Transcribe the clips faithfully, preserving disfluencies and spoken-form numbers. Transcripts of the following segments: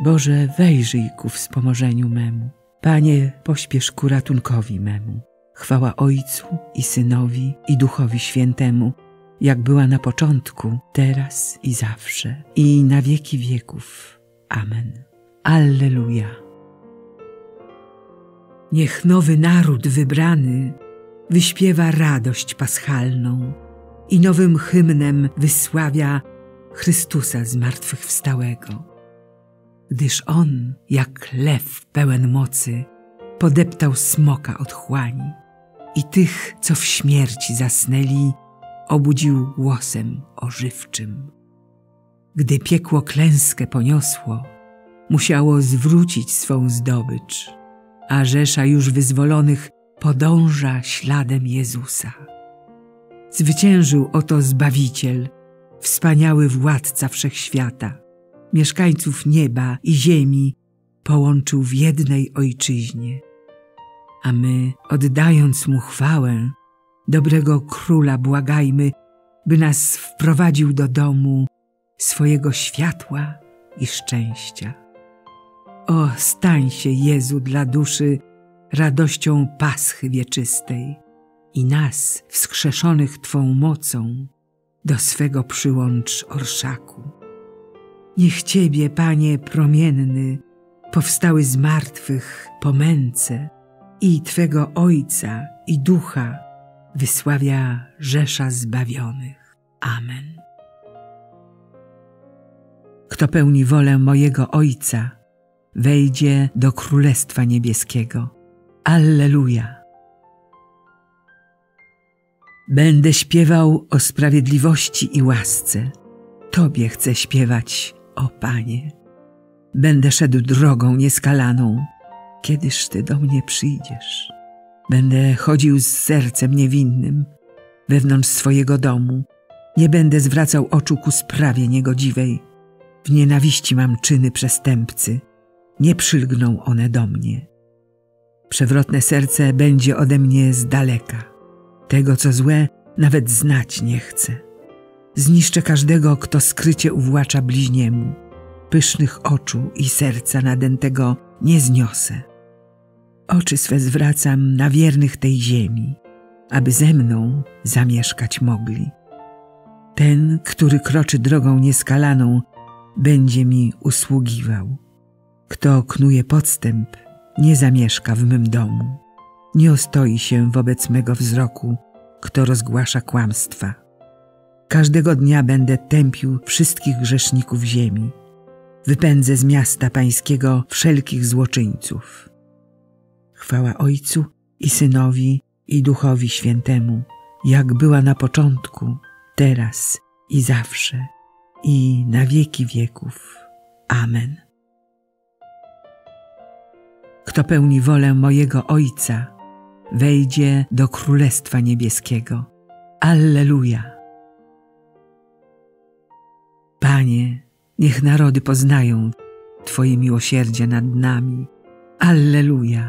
Boże, wejrzyj ku wspomożeniu memu. Panie, pośpiesz ku ratunkowi memu. Chwała Ojcu i Synowi i Duchowi Świętemu, jak była na początku, teraz i zawsze, i na wieki wieków. Amen. Alleluja. Niech nowy naród wybrany wyśpiewa radość paschalną i nowym hymnem wysławia Chrystusa zmartwychwstałego. Gdyż On, jak lew pełen mocy, podeptał smoka otchłani i tych, co w śmierci zasnęli, obudził głosem ożywczym. Gdy piekło klęskę poniosło, musiało zwrócić swą zdobycz, a rzesza już wyzwolonych podąża śladem Jezusa. Zwyciężył oto Zbawiciel, wspaniały Władca Wszechświata, mieszkańców nieba i ziemi połączył w jednej Ojczyźnie. A my, oddając Mu chwałę, dobrego Króla błagajmy, by nas wprowadził do domu swojego światła i szczęścia. O, stań się, Jezu, dla duszy radością Paschy wieczystej i nas, wskrzeszonych Twą mocą, do swego przyłącz orszaku. Niech Ciebie, Panie promienny, powstały z martwych po męce i Twego Ojca i Ducha wysławia rzesza zbawionych. Amen. Kto pełni wolę mojego Ojca, wejdzie do Królestwa Niebieskiego. Alleluja. Będę śpiewał o sprawiedliwości i łasce. Tobie chcę śpiewać, o Panie. Będę szedł drogą nieskalaną, kiedyż Ty do mnie przyjdziesz. Będę chodził z sercem niewinnym wewnątrz swojego domu. Nie będę zwracał oczu ku sprawie niegodziwej. W nienawiści mam czyny przestępcy. Nie przylgną one do mnie. Przewrotne serce będzie ode mnie z daleka. Tego, co złe, nawet znać nie chcę. Zniszczę każdego, kto skrycie uwłacza bliźniemu. Pysznych oczu i serca nadętego nie zniosę. Oczy swe zwracam na wiernych tej ziemi, aby ze mną zamieszkać mogli. Ten, który kroczy drogą nieskalaną, będzie mi usługiwał. Kto knuje podstęp, nie zamieszka w mym domu. Nie ostoi się wobec mego wzroku, kto rozgłasza kłamstwa. Każdego dnia będę tępił wszystkich grzeszników ziemi. Wypędzę z miasta pańskiego wszelkich złoczyńców. Chwała Ojcu i Synowi i Duchowi Świętemu, jak była na początku, teraz i zawsze, i na wieki wieków. Amen. Kto pełni wolę mojego Ojca, wejdzie do Królestwa Niebieskiego. Alleluja. Panie, niech narody poznają Twoje miłosierdzie nad nami. Alleluja.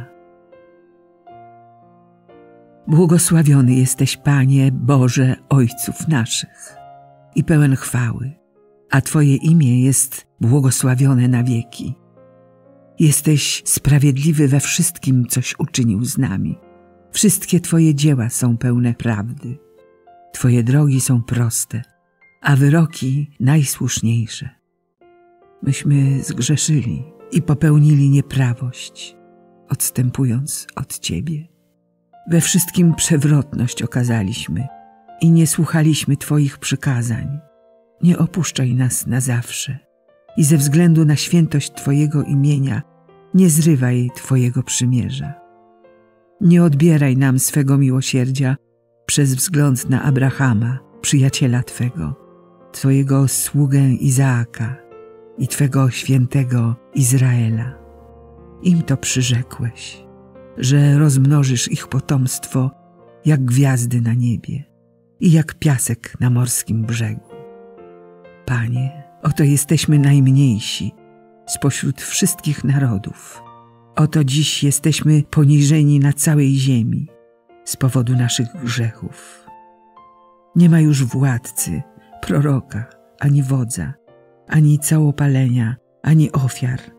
Błogosławiony jesteś, Panie Boże Ojców naszych i pełen chwały, a Twoje imię jest błogosławione na wieki. Jesteś sprawiedliwy we wszystkim, coś uczynił z nami. Wszystkie Twoje dzieła są pełne prawdy. Twoje drogi są proste, a wyroki najsłuszniejsze. Myśmy zgrzeszyli i popełnili nieprawość, odstępując od Ciebie. We wszystkim przewrotność okazaliśmy i nie słuchaliśmy Twoich przykazań. Nie opuszczaj nas na zawsze i ze względu na świętość Twojego imienia nie zrywaj Twojego przymierza. Nie odbieraj nam swego miłosierdzia przez wzgląd na Abrahama, przyjaciela Twego, Twojego sługę Izaaka i Twego świętego Izraela. Im to przyrzekłeś, że rozmnożysz ich potomstwo jak gwiazdy na niebie i jak piasek na morskim brzegu. Panie, oto jesteśmy najmniejsi spośród wszystkich narodów. Oto dziś jesteśmy poniżeni na całej ziemi z powodu naszych grzechów. Nie ma już władcy, proroka, ani wodza, ani całopalenia, ani ofiar,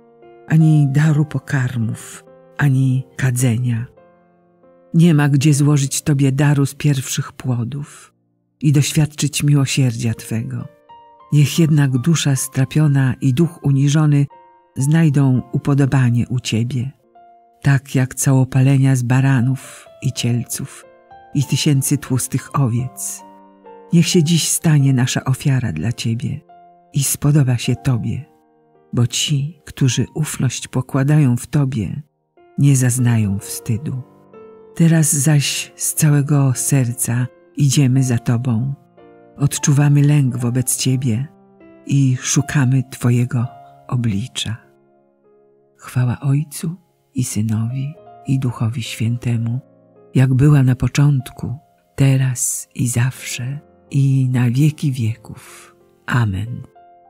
ani daru pokarmów, ani kadzenia. Nie ma gdzie złożyć Tobie daru z pierwszych płodów i doświadczyć miłosierdzia Twego. Niech jednak dusza strapiona i duch uniżony znajdą upodobanie u Ciebie, tak jak całopalenia z baranów i cielców i tysięcy tłustych owiec. Niech się dziś stanie nasza ofiara dla Ciebie i spodoba się Tobie, bo ci, którzy ufność pokładają w Tobie, nie zaznają wstydu. Teraz zaś z całego serca idziemy za Tobą, odczuwamy lęk wobec Ciebie i szukamy Twojego oblicza. Chwała Ojcu i Synowi i Duchowi Świętemu, jak była na początku, teraz i zawsze, i na wieki wieków. Amen.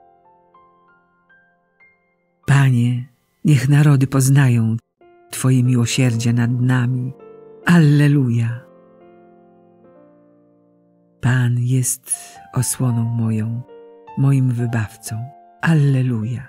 Panie, niech narody poznają Twoje miłosierdzie nad nami. Alleluja. Pan jest osłoną moją, moim wybawcą. Alleluja.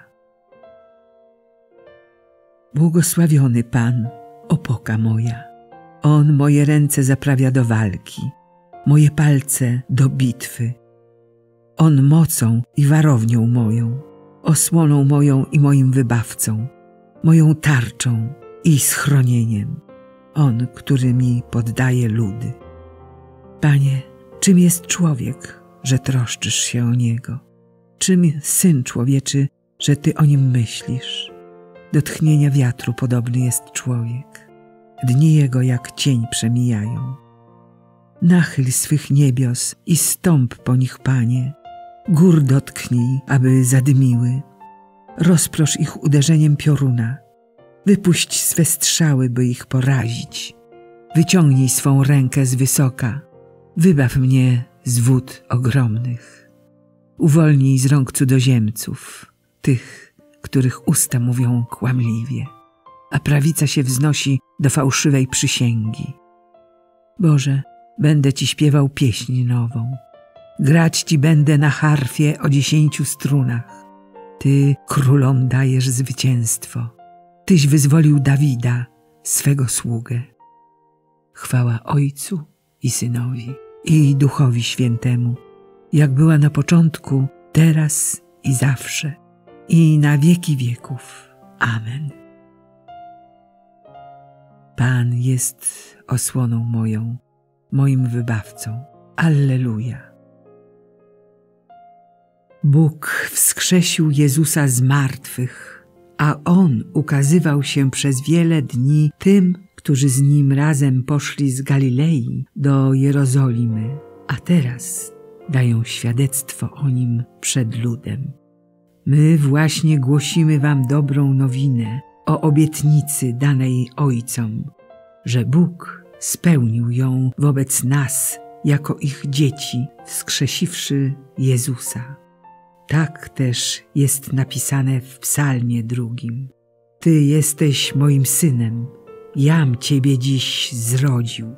Błogosławiony Pan, opoka moja. On moje ręce zaprawia do walki, moje palce do bitwy. On mocą i warownią moją, osłoną moją i moim wybawcą, moją tarczą i schronieniem. On, który mi poddaje ludy. Panie, czym jest człowiek, że troszczysz się o niego? Czym syn człowieczy, że Ty o nim myślisz? Do tchnienia wiatru podobny jest człowiek. Dni jego jak cień przemijają. Nachyl swych niebios i stąp po nich, Panie. Gór dotknij, aby zadymiły. Rozprosz ich uderzeniem pioruna. Wypuść swe strzały, by ich porazić. Wyciągnij swą rękę z wysoka. Wybaw mnie z wód ogromnych. Uwolnij z rąk cudzoziemców, tych, których usta mówią kłamliwie, a prawica się wznosi do fałszywej przysięgi. Boże, będę Ci śpiewał pieśń nową. Grać Ci będę na harfie o dziesięciu strunach. Ty królom dajesz zwycięstwo. Tyś wyzwolił Dawida, swego sługę. Chwała Ojcu i Synowi i Duchowi Świętemu, jak była na początku, teraz i zawsze, i na wieki wieków. Amen. Pan jest osłoną moją, moim wybawcą. Alleluja. Bóg wskrzesił Jezusa z martwych, a On ukazywał się przez wiele dni tym, którzy z Nim razem poszli z Galilei do Jerozolimy, a teraz dają świadectwo o Nim przed ludem. My właśnie głosimy Wam dobrą nowinę o obietnicy danej Ojcom, że Bóg spełnił ją wobec nas jako ich dzieci, wskrzesiwszy Jezusa. Tak też jest napisane w psalmie drugim. Ty jesteś moim synem, jam Ciebie dziś zrodził.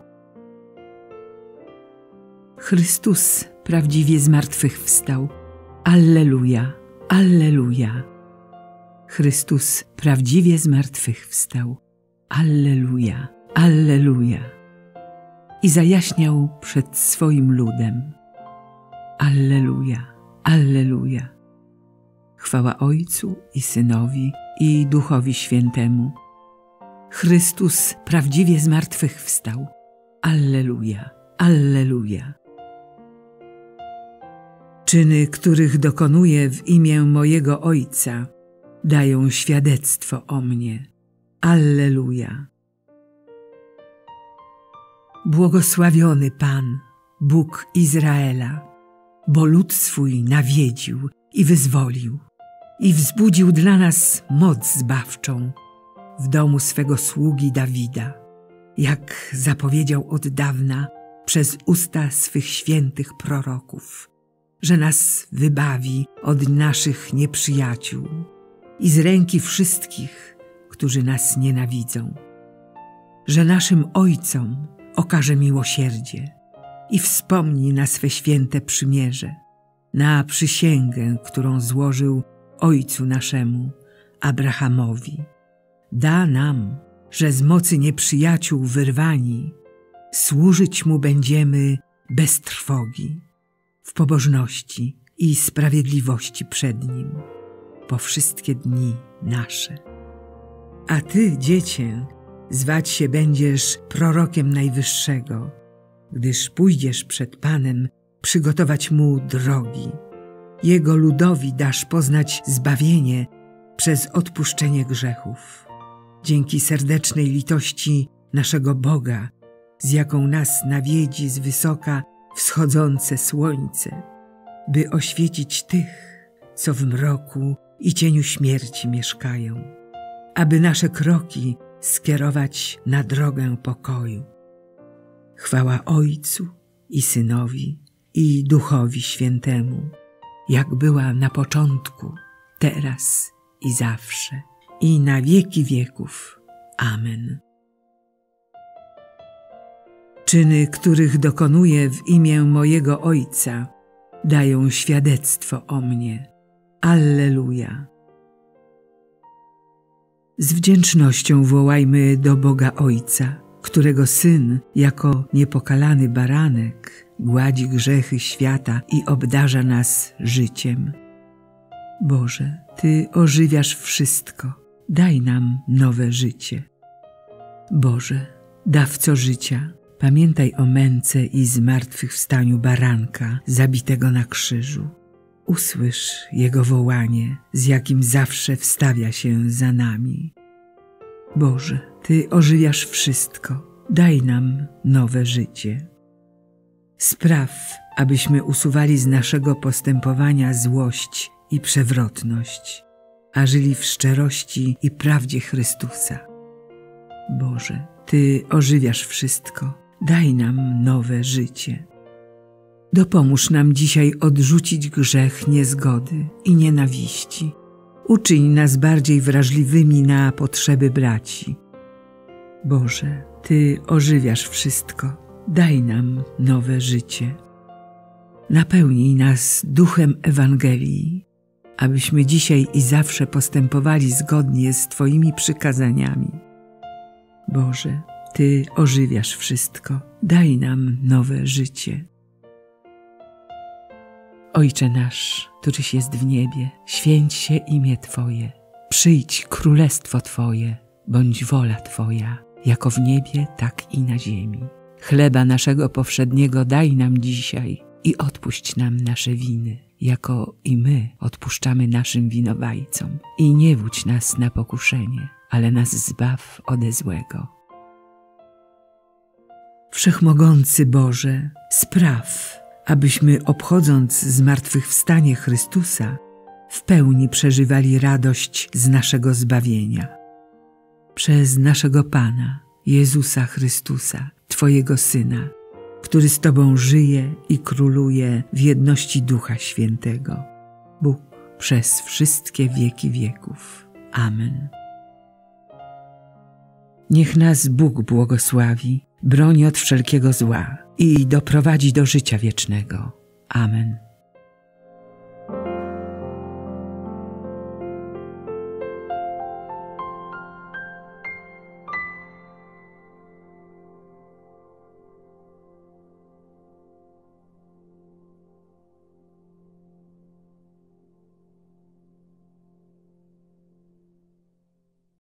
Chrystus prawdziwie zmartwychwstał. Alleluja, alleluja. Chrystus prawdziwie zmartwychwstał. Alleluja, alleluja. I zajaśniał przed swoim ludem. Alleluja, alleluja. Chwała Ojcu i Synowi i Duchowi Świętemu. Chrystus prawdziwie zmartwychwstał. Alleluja, alleluja. Czyny, których dokonuję w imię mojego Ojca, dają świadectwo o mnie. Alleluja. Błogosławiony Pan, Bóg Izraela, bo lud swój nawiedził i wyzwolił i wzbudził dla nas moc zbawczą w domu swego sługi Dawida, jak zapowiedział od dawna przez usta swych świętych proroków, że nas wybawi od naszych nieprzyjaciół i z ręki wszystkich, którzy nas nienawidzą, że naszym ojcom okaże miłosierdzie i wspomni na swe święte przymierze, na przysięgę, którą złożył Ojcu naszemu, Abrahamowi. Da nam, że z mocy nieprzyjaciół wyrwani, służyć Mu będziemy bez trwogi, w pobożności i sprawiedliwości przed Nim, po wszystkie dni nasze. A Ty, Dziecię, zwać się będziesz prorokiem Najwyższego, gdyż pójdziesz przed Panem przygotować Mu drogi. Jego ludowi dasz poznać zbawienie przez odpuszczenie grzechów. Dzięki serdecznej litości naszego Boga, z jaką nas nawiedzi z wysoka wschodzące słońce, by oświecić tych, co w mroku i cieniu śmierci mieszkają, aby nasze kroki skierować na drogę pokoju. Chwała Ojcu i Synowi i Duchowi Świętemu, jak była na początku, teraz i zawsze, i na wieki wieków. Amen. Czyny, których dokonuję w imię mojego Ojca, dają świadectwo o mnie. Alleluja. Z wdzięcznością wołajmy do Boga Ojca, którego Syn, jako niepokalany baranek, gładzi grzechy świata i obdarza nas życiem. Boże, Ty ożywiasz wszystko, daj nam nowe życie. Boże, dawco życia, pamiętaj o męce i zmartwychwstaniu baranka zabitego na krzyżu. Usłysz Jego wołanie, z jakim zawsze wstawia się za nami. Boże, Ty ożywiasz wszystko, daj nam nowe życie. Spraw, abyśmy usuwali z naszego postępowania złość i przewrotność, a żyli w szczerości i prawdzie Chrystusa. Boże, Ty ożywiasz wszystko, daj nam nowe życie. Dopomóż nam dzisiaj odrzucić grzech niezgody i nienawiści. Uczyń nas bardziej wrażliwymi na potrzeby braci. Boże, Ty ożywiasz wszystko, daj nam nowe życie. Napełnij nas duchem Ewangelii, abyśmy dzisiaj i zawsze postępowali zgodnie z Twoimi przykazaniami. Boże, Ty ożywiasz wszystko, daj nam nowe życie. Ojcze nasz, któryś jest w niebie, święć się imię Twoje. Przyjdź królestwo Twoje, bądź wola Twoja, jako w niebie, tak i na ziemi. Chleba naszego powszedniego daj nam dzisiaj i odpuść nam nasze winy, jako i my odpuszczamy naszym winowajcom. I nie wódź nas na pokuszenie, ale nas zbaw ode złego. Wszechmogący Boże, spraw, abyśmy obchodząc zmartwychwstanie Chrystusa, w pełni przeżywali radość z naszego zbawienia. Przez naszego Pana, Jezusa Chrystusa, Twojego Syna, który z Tobą żyje i króluje w jedności Ducha Świętego, Bóg przez wszystkie wieki wieków. Amen. Niech nas Bóg błogosławi, broni od wszelkiego zła i doprowadzi do życia wiecznego. Amen.